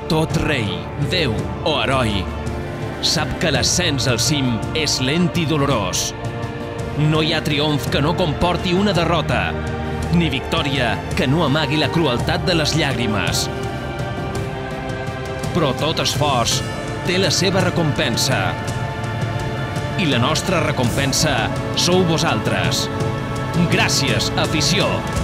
Tot rei, déu o heroi sap que l'ascens al cim és lent i dolorós. No hi ha triomf que no comporti una derrota, ni victòria que no amagui la crueltat de les llàgrimes. Però tot esforç té la seva recompensa. I la nostra recompensa sou vosaltres. Gràcies, afició!